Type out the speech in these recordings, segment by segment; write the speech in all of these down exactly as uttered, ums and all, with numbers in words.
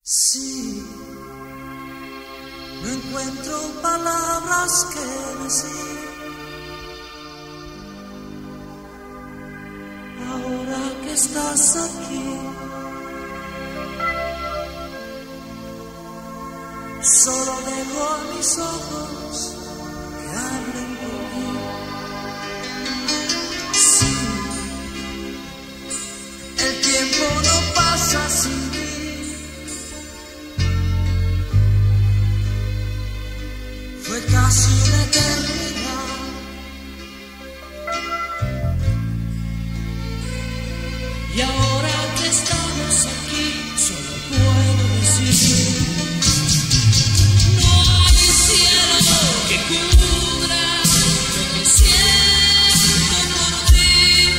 Sí, no encuentro palabras que decir. Ahora que estás aquí, solo dejo a mis ojos que hablen por mí. Sí, el tiempo no pasa sin ti. Fue casi una eternidad. Y ahora que estamos aquí, solo puedo decir: no hay cielo que cubra lo que siento por ti,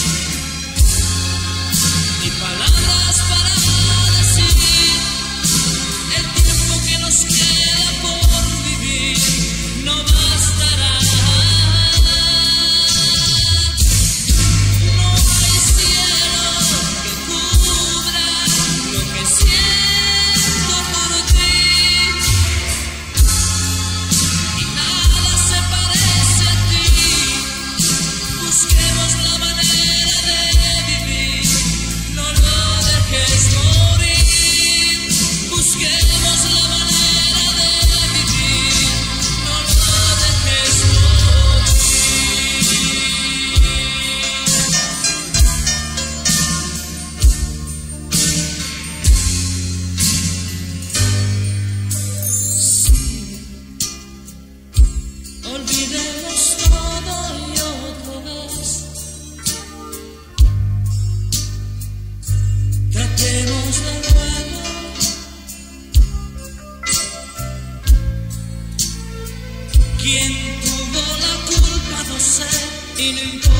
ni palabras para decir el tiempo que nos queda por vivir. No bastará. No hay cielo que cubra lo que siento por ti, y nada se parece a ti. Busquemos la manera de vivir, no lo dejes morir. Busquemos la manera de vivir, no lo dejes morir. Sí, olvidemos todo y otra vez tratemos de nuevo. ¿Quién tuvo la culpa? No sé, y no importa.